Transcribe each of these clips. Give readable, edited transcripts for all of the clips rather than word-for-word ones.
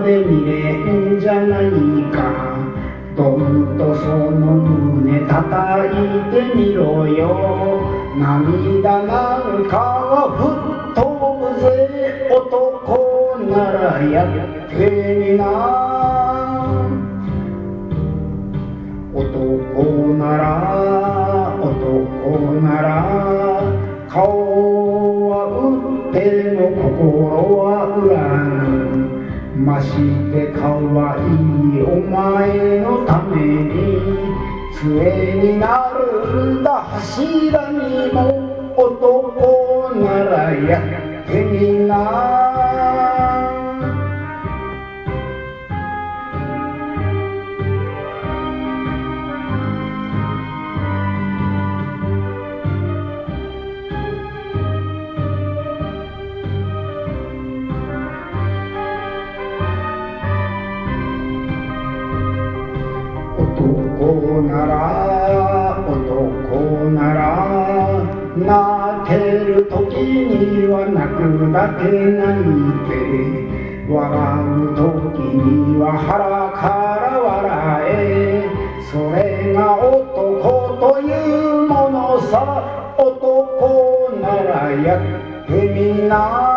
で見れんじゃないか。どんとその胸叩いてみろよ。涙なんかは吹っ飛ぶぜ。男ならやってみな。男なら顔は打っても心は売らぬ。まして可愛いお前のために杖になるんだ柱にも。男ならやってみな。男なら泣ける時には泣くだけ泣いて、笑う時には腹から笑え。それが男というものさ。男ならやってみな。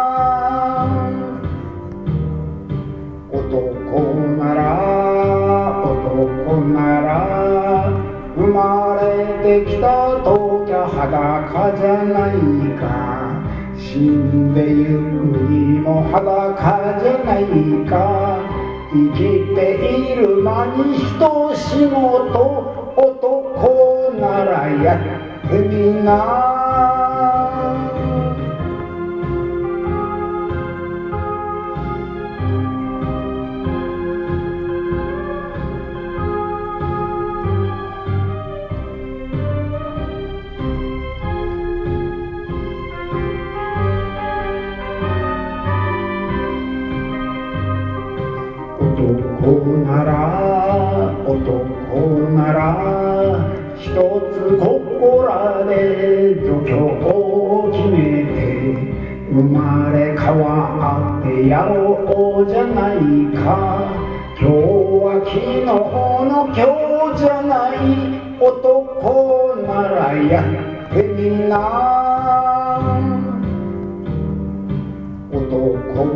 男なら生まれてきたときゃ裸じゃないか。死んでゆくにも裸じゃないか。生きている間にひと仕事。男ならやってみな。男なら一つここらで度胸を決めて、生まれ変わってやろうじゃないか。今日は昨日の今日じゃない。男ならやってみな。男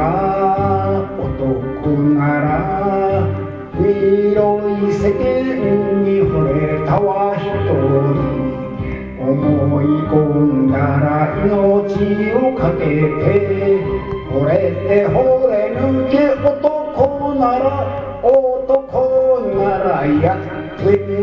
なら広い世間に惚れたは一人。思い込んだら命をかけて、惚れて惚れ抜け。男ならやってみ